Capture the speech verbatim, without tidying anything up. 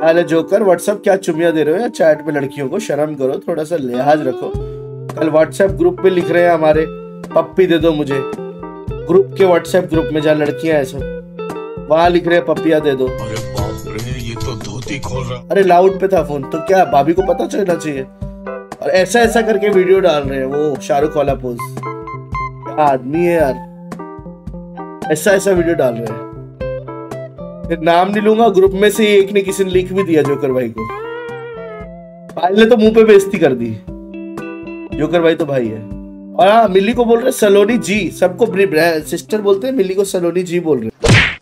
अरे joker, WhatsApp क्या चुमिया दे रहे हो यार चैट पे लड़कियों को? शर्म करो, थोड़ा सा लिहाज रखो। कल व्हाट्सएप ग्रुप पे लिख रहे हैं हमारे, पप्पी दे दो मुझे। ग्रुप के व्हाट्सएप ग्रुप में जहाँ लड़कियां हैं सब, वहां लिख रहे हैं पप्पिया दे दो। अरे बाप रे, ये तो धोती खोल रहा। अरे लाउड पे था फोन, तो क्या भाभी को पता चलना चाहिए? और ऐसा ऐसा करके वीडियो डाल रहे हैं, वो शाहरुख वाला पोज। क्या आदमी है यार, ऐसा ऐसा वीडियो डाल रहे हैं। फिर नाम नहीं लूंगा, ग्रुप में से एक ने किसी ने लिख भी दिया जोकर भाई को। पायल ने तो मुंह पे बेइज्जती कर दी। जोकर भाई तो भाई है। और हाँ, मिली को बोल रहे सलोनी जी, सबको सिस्टर बोलते हैं, मिली को सलोनी जी बोल रहे।